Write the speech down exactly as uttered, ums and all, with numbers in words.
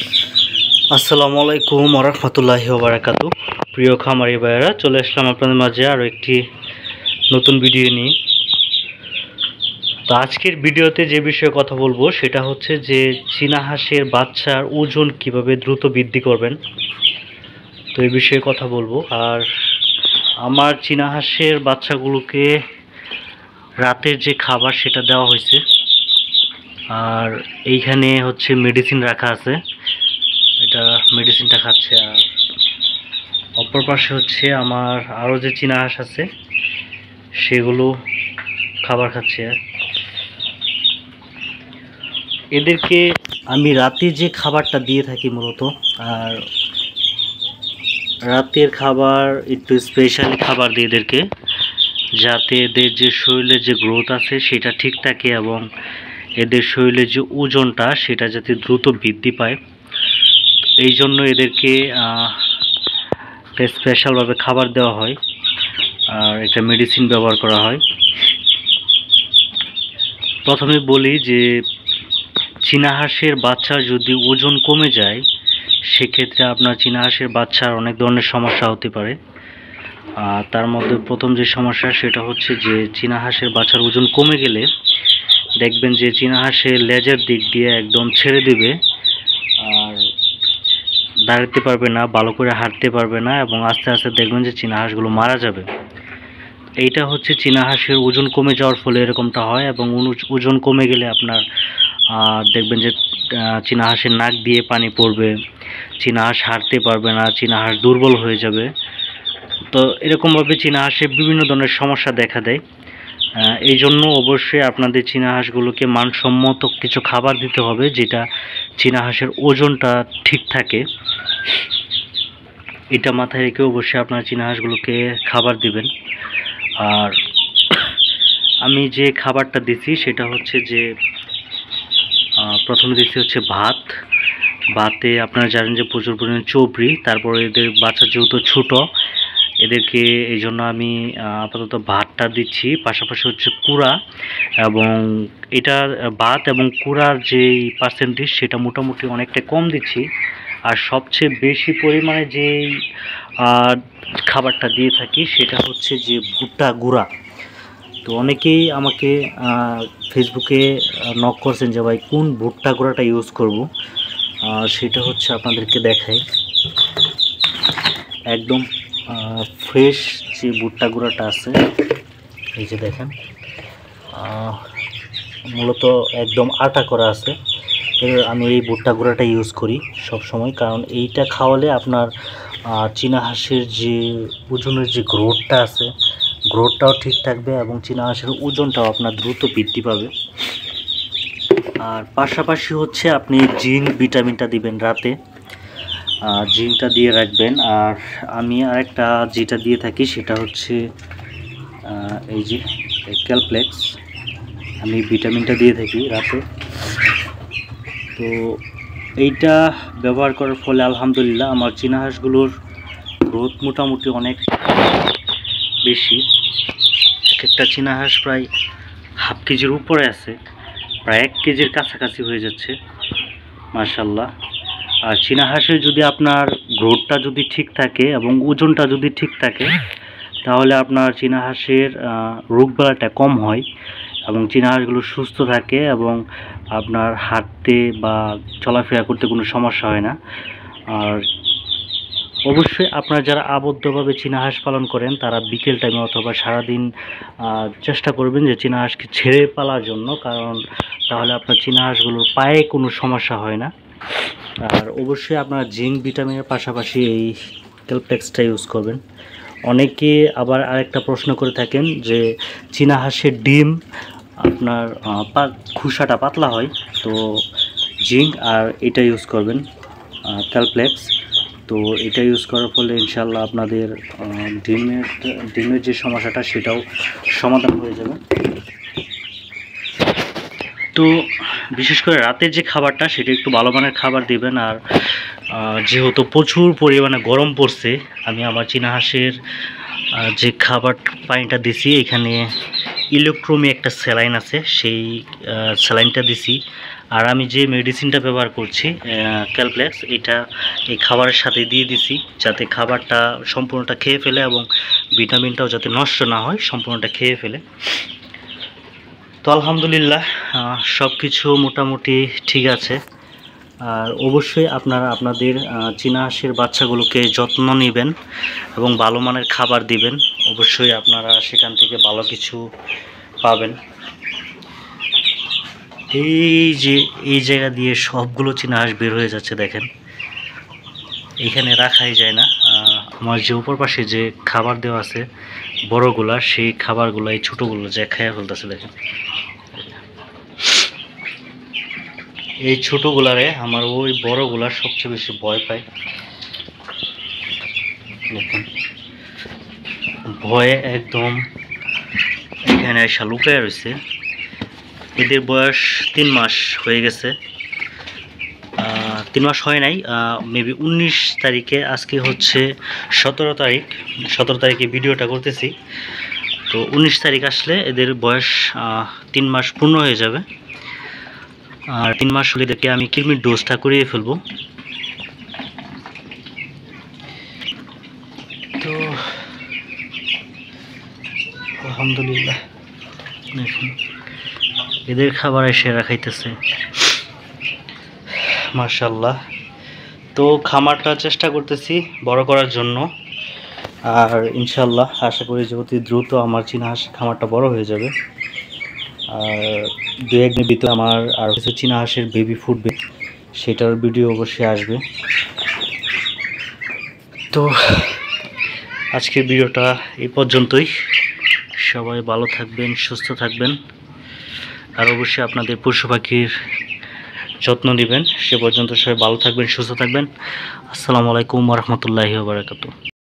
আসসালামু আলাইকুম ওয়া রাহমাতুল্লাহি ওয়া বারাকাতুহু। প্রিয় খামারি ভাইয়েরা, চলে আসলাম আপনাদের মাঝে আরও একটি নতুন ভিডিও নিয়ে। তো আজকের ভিডিওতে যে বিষয়ে কথা বলবো সেটা হচ্ছে যে চীনা হাঁসের বাচ্চার ওজন কিভাবে দ্রুত বৃদ্ধি করবেন, তো এই বিষয়ে কথা বলবো। আর আমার চীনা হাঁসের বাচ্চাগুলোকে রাতের যে খাবার সেটা দেওয়া হয়েছে, আর এইখানে হচ্ছে মেডিসিন রাখা আছে, এটা মেডিসিনটা খাচ্ছে। আর অপর পাশে হচ্ছে আমার আরও যে চীনা হাঁস আছে সেগুলো খাবার খাচ্ছে। এদেরকে আমি রাতে যে খাবারটা দিয়ে থাকি মূলত, আর রাতের খাবার একটু স্পেশালি খাবার দিই এদেরকে, যাতে এদের যে শরীরের যে গ্রোথ আছে সেটা ঠিক থাকে এবং এদের শরীরের যে ওজনটা সেটা যাতে দ্রুত বৃদ্ধি পায়। এই জন্য এদেরকে স্পেশালভাবে খাবার দেওয়া হয় আর একটা মেডিসিন ব্যবহার করা হয়। প্রথমে বলি যে চীনা হাঁসের বাচ্চার যদি ওজন কমে যায় সেক্ষেত্রে আপনার চীনা হাঁসের বাচ্চার অনেক ধরনের সমস্যা হতে পারে। আর তার মধ্যে প্রথম যে সমস্যা সেটা হচ্ছে যে চীনা হাঁসের বাচ্চার ওজন কমে গেলে দেখবেন যে চীনা হাঁসের লেজের দিক দিয়ে একদম ছেড়ে দেবে, আর দাঁড়াতে পারবে না, ভালো করে হাঁটতে পারবে না, এবং আস্তে আস্তে দেখবেন যে চীনা হাঁসগুলো মারা যাবে। এইটা হচ্ছে চীনা হাঁসের ওজন কমে যাওয়ার ফলে এরকমটা হয়। এবং ওজন কমে গেলে আপনার দেখবেন যে চীনা হাঁসের নাক দিয়ে পানি পড়বে, চীনা হাঁস হাঁটতে পারবে না, চীনা হাঁস দুর্বল হয়ে যাবে। তো এরকমভাবে চীনা হাঁসের বিভিন্ন ধরনের সমস্যা দেখা দেয়। এই জন্য অবশ্যই আপনাদের চীনা হাঁসগুলোকে মানসম্মত কিছু খাবার দিতে হবে, যেটা চীনা হাঁসের ওজনটা ঠিক থাকে। এটা মাথায় রেখে অবশ্যই আপনার চীনা হাঁসগুলোকে খাবার দিবেন। আর আমি যে খাবারটা দিছি সেটা হচ্ছে যে প্রথমে দিচ্ছি হচ্ছে ভাত। ভাতে আপনারা জানেন যে প্রচুর পরিমাণে চর্বি, তারপরে এদের বাচ্চা যেহেতু ছোটো এদেরকে এই জন্য আমি আপাতত ভাতটা দিচ্ছি, পাশাপাশি হচ্ছে কুড়া। এবং এটা ভাত এবং কুড়ার যে পার্সেন্টেজ সেটা মোটামুটি অনেকটা কম দিচ্ছি। আর সবচেয়ে বেশি পরিমাণে যেই খাবারটা দিয়ে থাকি সেটা হচ্ছে যে ভুট্টা গুঁড়া। তো অনেকেই আমাকে ফেসবুকে নক করছেন যে ভাই কোন ভুট্টা গুঁড়াটা ইউজ করব, সেটা হচ্ছে আপনাদেরকে দেখাই। একদম ফ্রেশ যে ভুট্টা গুঁড়াটা আছে, এই যে দেখেন, মূলত একদম আটা করা আছে। আমি এই ভুট্টা গুঁড়াটা ইউজ করি সব সময়, কারণ এইটা খাওয়ালে আপনার চীনা হাঁসের যে ওজনের যে গ্রোথটা আছে গ্রোথটাও ঠিক থাকবে এবং চীনা হাঁসের ওজনটাও আপনার দ্রুত বৃদ্ধি পাবে। আর পাশাপাশি হচ্ছে আপনি জিঙ্ক ভিটামিনটা দিবেন রাতে, জিঙ্কটা দিয়ে রাখবেন। আর আমি আরেকটা যেটা দিয়ে থাকি সেটা হচ্ছে এই যে ক্যালপ্লেক্স, আমি ভিটামিনটা দিয়ে থাকি রাতে। তো এইটা ব্যবহার করার ফলে আলহামদুলিল্লাহ আমার চীনা হাঁসগুলোর গ্রোথ মোটামুটি অনেক বেশি। এক একটা চীনা হাঁস প্রায় হাফ কেজির উপরে আছে, প্রায় এক কেজির কাছাকাছি হয়ে যাচ্ছে মাশাআল্লাহ। আর চীনা হাঁসের যদি আপনার গ্রোথটা যদি ঠিক থাকে এবং ওজনটা যদি ঠিক থাকে তাহলে আপনার চীনা হাঁসের রোগবালাটা কম হয় এবং চীনা হাঁসগুলো সুস্থ থাকে এবং আপনার হাঁটতে বা চলাফেরা করতে কোনো সমস্যা হয় না। আর অবশ্যই আপনারা যারা আবদ্ধভাবে চীনা হাঁস পালন করেন তারা বিকেল টাইমে অথবা সারাদিন চেষ্টা করবেন যে চীনা হাঁসকে ছেড়ে পালার জন্য, কারণ তাহলে আপনার চীনা হাঁসগুলোর পায়ে কোনো সমস্যা হয় না। আর অবশ্যই আপনারা জিঙ্ক ভিটামিনের পাশাপাশি এই ক্যালপ্লেক্সটা ইউজ করবেন। অনেকে আবার আরেকটা প্রশ্ন করে থাকেন যে চীনা হাঁসের ডিম আপনার খোসাটা পাতলা হয়, তো জিঙ্ক আর এটা ইউজ করবেন ক্যালপ্লেক্স। তো এটা ইউজ করার ফলে ইনশাল্লাহ আপনাদের ডিমের ডিমের যে সমস্যাটা সেটাও সমাধান হয়ে যাবে। তো বিশেষ করে রাতের যে খাবারটা সেটা একটু ভালো মানের খাবার দিবেন। আর যেহেতু প্রচুর পরিমাণে গরম পড়ছে, আমি আমার চীনা হাঁসের যে খাবার পানিটা দিছি এখানে ইলেকট্রোমি একটা স্যালাইন আছে, সেই স্যালাইনটা দিছি। আর আমি যে মেডিসিনটা ব্যবহার করছি ক্যালপ্লেক্স, এটা এই খাবারের সাথে দিয়ে দিছি যাতে খাবারটা সম্পূর্ণটা খেয়ে ফেলে এবং ভিটামিনটাও যাতে নষ্ট না হয়, সম্পূর্ণটা খেয়ে ফেলে। তো আলহামদুলিল্লাহ সব কিছু মোটামুটি ঠিক আছে। আর অবশ্যই আপনারা আপনাদের চীনা হাঁসের বাচ্চাগুলোকে যত্ন নেবেন এবং ভালো মানের খাবার দিবেন, অবশ্যই আপনারা সেখান থেকে ভালো কিছু পাবেন। এই যে এই জায়গা দিয়ে সবগুলো চীনা হাঁস বের হয়ে যাচ্ছে, দেখেন এখানে রাখাই যায় না। আমার যে উপর পাশে যে খাবার দেওয়া আছে বড়গুলা, সেই খাবারগুলো এই ছোটোগুলো যে খেয়ে ফেলতেছে। দেখেন এই ছোটোগুলারে আমার ওই বড়গুলার সবচেয়ে বেশি ভয় পায়। দেখুন ভয়ে একদম এখানে এসে লুকায় রয়েছে। এদের বয়স তিন মাস হয়ে গেছে, তিন মাস হয় নাই, মেবি উনিশ তারিখে, আজকে হচ্ছে সতেরো তারিখ, সতেরো তারিখে ভিডিওটা করতেছি। তো উনিশ তারিখ আসলে এদের বয়স তিন মাস পূর্ণ হয়ে যাবে। আর তিন মাস হলে এদেরকে আমি কৃমির ডোজটা করিয়ে ফেলবো। তো আলহামদুলিল্লাহ দেখুন এদের খাবার এসে রাখাইতেছে, মাশাআল্লাহ। তো খামারটা চেষ্টা করতেছি বড় করার জন্য, আর ইনশাআল্লাহ আশা করি যে অতি দ্রুত আমার চীনা হাঁস খামারটা বড় হয়ে যাবে। আর দু একদিনের ভিতরে আমার আর কিছু চীনা হাঁসের বেবি ফুটবে, সেটার ভিডিও অবশ্যই আসবে। তো আজকের ভিডিওটা এই পর্যন্তই। সবাই ভালো থাকবেন, সুস্থ থাকবেন, আর অবশ্যই আপনাদের পশু পাখির যত্ন নেবেন। সে পর্যন্ত সবাই ভালো থাকবেন, সুস্থ থাকবেন। আসসালামু আলাইকুম ওয়া রাহমাতুল্লাহি ওয়া বারাকাতুহু।